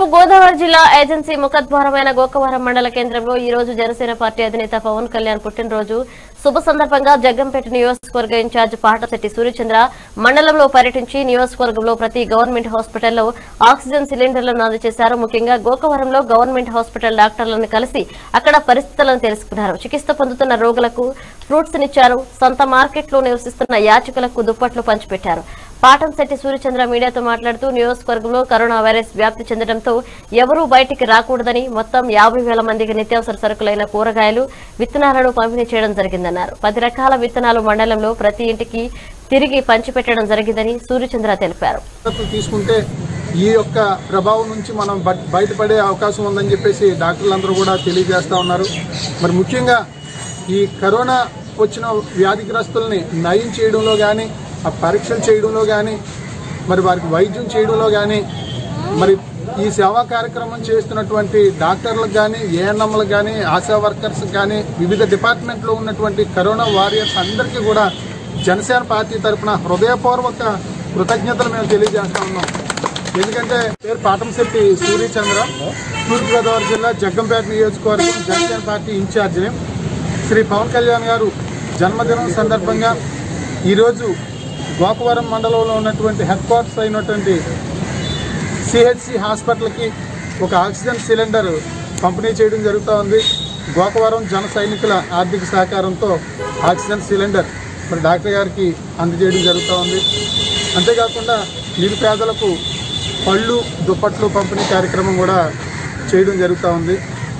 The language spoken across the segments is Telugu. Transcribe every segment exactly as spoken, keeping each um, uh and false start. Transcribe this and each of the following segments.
గోదావరి జిల్లా ఏజెన్సీ ముఖద్వారమైన గోకవరం మండల కేంద్రంలో ఈ రోజు జనసేన పార్టీ అధినేత పవన్ కళ్యాణ్ పుట్టినరోజు శుభ సందర్భంగా జగ్గంపేట నియోజకవర్గ ఇన్ఛార్జ్ పాటశెట్టి సూర్యచంద్ర మండలంలో పర్యటించి నియోజకవర్గంలో ప్రతి గవర్నమెంట్ హాస్పిటల్లో ఆక్సిజన్ సిలిండర్లను అందజేశారు. ముఖ్యంగా గోకవరంలో గవర్నమెంట్ హాస్పిటల్ డాక్టర్లను కలిసి అక్కడ పరిస్థితులను తెలుసుకున్నారు. చికిత్స పొందుతున్న రోగులకు ఫ్రూట్స్ నిచ్చారు. సంత మార్కెట్లో నివసిస్తున్న యాచకులకు దుప్పట్లు పంచిపెట్టారు. పాటంశెట్టి సూర్యచంద్ర మీడియాతో మాట్లాడుతూ నియోజకవర్గంలో కరోనా వైరస్ వ్యాప్తి చెందడంతో ఎవరూ బయటికి రాకూడదని మొత్తం యాభై వేల మందికి నిత్యావసర సరుకులైన కూరగాయలు విత్తనాలను పంపిణీ చేయడం జరిగిందన్నారు. పది రకాల విత్తనాలు మండలంలో ప్రతి ఇంటికి తిరిగి పంచిపెట్టడం జరిగిందని సూర్యచంద్ర తెలిపారు. తీసుకుంటే ఈ యొక్క ప్రభావం నుంచి మనం బయటపడే అవకాశం ఉందని చెప్పేసి డాక్టర్లందరూ కూడా తెలియజేస్తా ఉన్నారు. మరి ముఖ్యంగా ఈ కరోనా వచ్చిన వ్యాధిగ్రస్తుల్ని నయం చేయడంలో కానీ ఆ పరీక్షలు చేయడంలో కానీ మరి వారికి వైద్యం చేయడంలో కానీ మరి ఈ సేవా కార్యక్రమం చేస్తున్నటువంటి డాక్టర్లకు కానీ ఏఎన్ఎంలకు కానీ ఆశా వర్కర్స్ కానీ వివిధ డిపార్ట్మెంట్లో ఉన్నటువంటి కరోనా వారియర్స్ అందరికీ కూడా జనసేన పార్టీ తరఫున హృదయపూర్వక కృతజ్ఞతలు మేము తెలియజేస్తా ఉన్నాం. ఎందుకంటే పేరు పాటంశెట్టి సూర్యచంద్ర, తూర్పుగోదావరి జిల్లా జగ్గంపేట నియోజకవర్గం జనసేన పార్టీ ఇన్ఛార్జిని. శ్రీ పవన్ కళ్యాణ్ గారు జన్మదినం సందర్భంగా ఈరోజు గోకవరం మండలంలో ఉన్నటువంటి హెడ్ క్వార్టర్స్ అయినటువంటి సిహెచ్సి హాస్పిటల్కి ఒక ఆక్సిజన్ సిలిండర్ పంపిణీ చేయడం జరుగుతూ ఉంది. గోకవరం జన సైనికుల ఆర్థిక సహకారంతో ఆక్సిజన్ సిలిండర్ మరి డాక్టర్ గారికి అందజేయడం జరుగుతూ ఉంది. అంతేకాకుండా నిరుపేదలకు పళ్ళు దుప్పట్లు పంపిణీ కార్యక్రమం కూడా చేయడం జరుగుతూ ఉంది.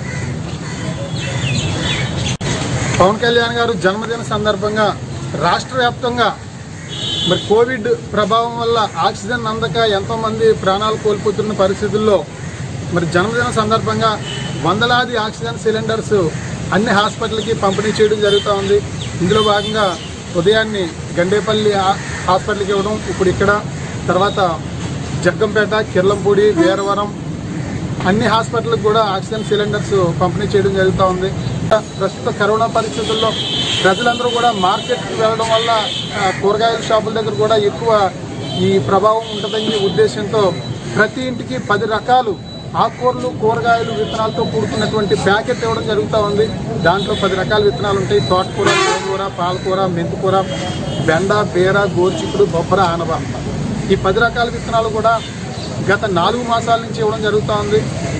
పవన్ కళ్యాణ్ గారు జన్మదిన సందర్భంగా రాష్ట్ర వ్యాప్తంగా మరి కోవిడ్ ప్రభావం వల్ల ఆక్సిజన్ అందక ఎంతోమంది ప్రాణాలు కోల్పోతున్న పరిస్థితుల్లో మరి జన్మదిన సందర్భంగా వందలాది ఆక్సిజన్ సిలిండర్స్ అన్ని హాస్పిటల్కి పంపిణీ చేయడం జరుగుతూ ఉంది. ఇందులో భాగంగా ఉదయాన్నే గండేపల్లి హాస్పిటల్కి ఇవ్వడం, ఇప్పుడు ఇక్కడ, తర్వాత జగ్గంపేట, కిర్లంపూడి, వీరవరం అన్ని హాస్పిటల్కి కూడా ఆక్సిజన్ సిలిండర్స్ పంపిణీ చేయడం జరుగుతూ ఉంది. ప్రస్తుత కరోనా పరిస్థితుల్లో ప్రజలందరూ కూడా మార్కెట్కి వెళ్ళడం వల్ల కూరగాయల షాపుల దగ్గర కూడా ఎక్కువ ఈ ప్రభావం ఉంటుందనే ఉద్దేశంతో ప్రతి ఇంటికి పది రకాలు ఆకుకూరలు, కూరగాయలు, విత్తనాలతో కూడుకున్నటువంటి ప్యాకెట్ ఇవ్వడం జరుగుతూ ఉంది. దాంట్లో పది రకాల విత్తనాలు ఉంటాయి. తోటకూర, గోంగూర, పాలకూర, మెంతికూర, బెండ, బీర, గోరుచిక్కుడు, బొబ్బర, ఆనవ ఈ పది రకాల విత్తనాలు కూడా గత నాలుగు మాసాల నుంచి ఇవ్వడం జరుగుతూ ఉంది.